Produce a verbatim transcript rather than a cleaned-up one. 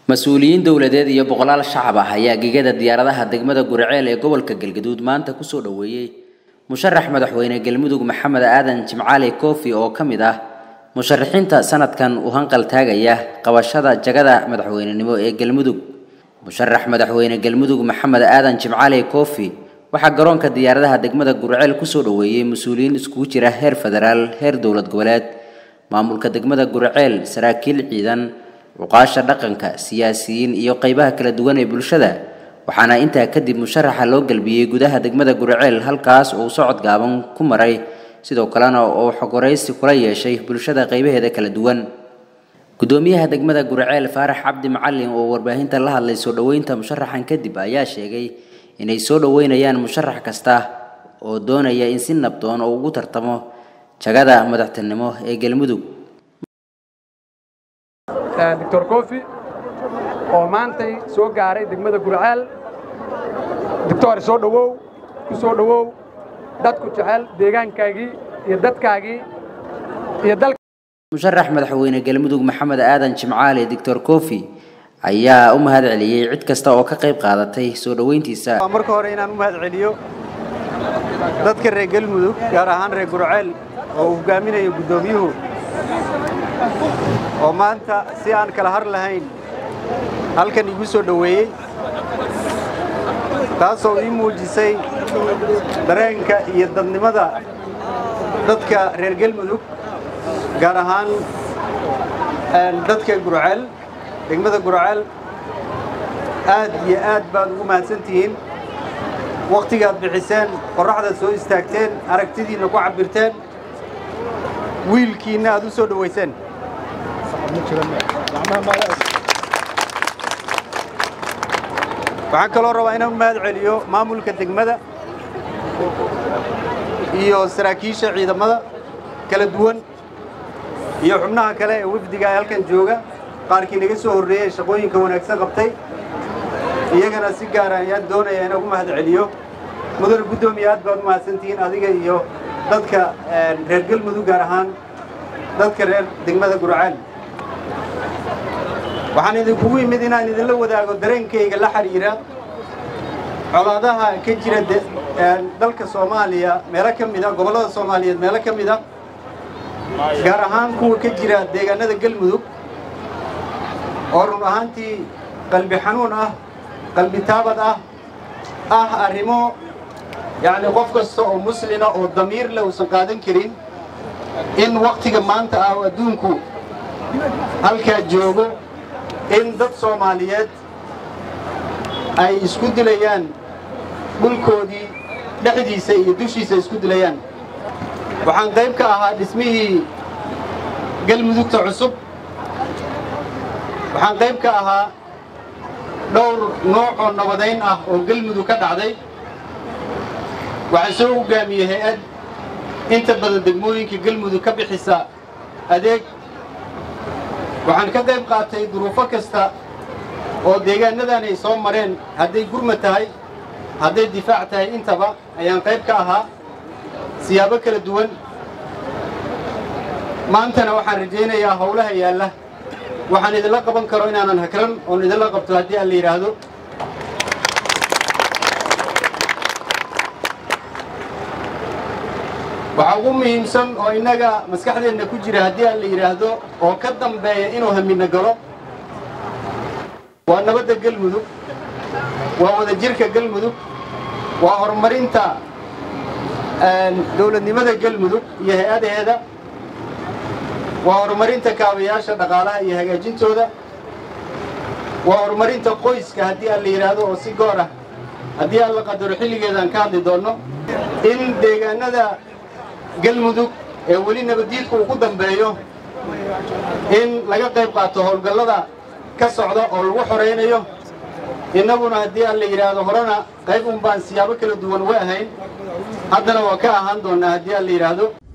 مسؤولين دولاديد iyo boqolaal shacab ah ayaa gegada diyaaradaha degmada Gurceel ee gobolka Galgaduud maanta ku soo dhaweeyay musharax madaxweyne Galmudug Maxamed Aadan Jimcaale Koofi oo kamid ah musharaxiinta sanadkan u hanqal taagaya qabashada jagada madaxweynenimo ee Galmudug musharax madaxweyne Galmudug Maxamed Aadan Jimcaale Koofi waxa garoonka diyaaradaha degmada Gurceel ku soo dhaweeyay mas'uuliyiin isku jira heer federaal heer dawlad goboleed maamulka degmada Gurceel saraakiil ciidan وقاشة dhaqanka siyaasiyiin iyo qaybaha kala duwan ee bulshada waxaana inta kadib musharaxa loo galbiyay gudaha degmada Gurceel halkaas oo socod gaaban ku maray sidoo kalena oo xogoreysi kula yeeshay bulshada qaybaheeda kala duwan gudoomiyaha degmada Gurceel Faarax Cabdi Macallin oo warbaahinta la hadlay soo dhaweynta musharaxan kadib ayaa sheegay inay soo dhaweynayaan musharax kasta oo doonaya in si nabdoon oo ugu tartamo jagada madaxtinimo ee Galmudug دكتور كوفي oo maantay soo gaaray degmada Gurceel دكتور soo dhawow ku soo dhawow dadku jecel deegaankaagii iyo dadkaagii iyo dalka musharax madaxweyne Galmudug Maxamed Aadan Jimcaale دكتور كوفي ayaa u mahad celiyay cid kasta oo ka qayb qaadatay soo dhaweyntiisa marka hore inaan u mahad celiyo dadka reer Galmudug gaar ahaan reer Gurceel oo hogaaminayo gudoomiyuhu oo maanta si aan kala har lahayn halkan igu soo dhaweeyay taasoo ii muujisay dareenka iyo dadnimada dadka reer Galmudug gaar ahaan dadka Gurceel degmada Gurceel aad iyo aad baad ugu mahadsantihiin waqtigaad bixiseen qorraxda soo istaagteen aragtidiina ku cabirteen wiilkiina aad u soo dhaweyseen waxaan kaloo rabaa inaan u mahad celiyo maamulka degmada iyo saraakiisha ciidamada kala duwan iyo xubnaha kale ee wafdiga halkan jooga qaarkii naga soo horeeyay shaqooyinka wanaagsan qabtay iyagana si gaar ah ayaan doonayaa inaan ugu mahad celiyo mudane gudoomiye aad baad u mahadsantihiin adiga iyo dadka reer Galmudug gaar ahaan dadka reer degmada Gurceel waxaan idinku yimid inaan idin la wadaago dareenkayga la xiriira colaadaha ka jira dalka Soomaaliya meelo ka mid ah gobolada Soomaaliyeed meelo ka mid ah gaar ahaan kuwa ka jira deegaanada Galmudug oo run ahaantii qalbi xanuun ah qalbi taabad ah ah arrimo yaani qof kasta oo muslina oo damiir leh uusan qaadan karin in waqtiga maanta ah adduunku halka joogo in dad Soomaaliyeed ay isku dilayaan dhulkoodii dhaxdiisa iyo dushiisa isku dilayaan waxaan qayb ka ahaa dhismihii Galmudugta cusub waxaan qayb ka ahaa dhowr nooc oo nabadeyn ah oo Galmudug ka dhacday waxaan soo hogaamiyay hay'ad inta badan degmooyinka Galmudug ka bixisa adeeg waxaan ka qayb qaatay duruufo kasta oo deegaanadan ay soo mareen hadday gurma tahay hadday difaac tahay intaba ayaan qayb ka ahaa siyaabo kala duwan maantana waxaan rajaynayaa hawlaha yaalla waxaan idinla qaban karo inaanan hakran oo idinla qabto haddii aan la yiraahdo waxa ugu muhiimsan oo inaga maskaxdeena ku jira haddii aan la yiraahdo oo ka dambeeya inuu hamina galo waa nabadda Galmudug waa wada jirka Galmudug waa horumarinta dawladnimada Galmudug iyo hay'adaheeda waa horumarinta kaabayaasha dhaqaalaha iyo hagaajintooda waa horumarinta qoyska haddii aan la yiraahdo oo si goor ah haddii aan la qadaro xilligeedaan ka hadli doono in deegaanada Galmudug ee wali nabadiidku ugu dambeeyo in laga qayb qaato howlgallada ka socda oo lagu xoreynayo inaguna haddii aan la yiraahdo horena qayb un baan siyaabo kala duwan u ahayn haddana waa ka ahaan doonaa haddii aan la yiraahdo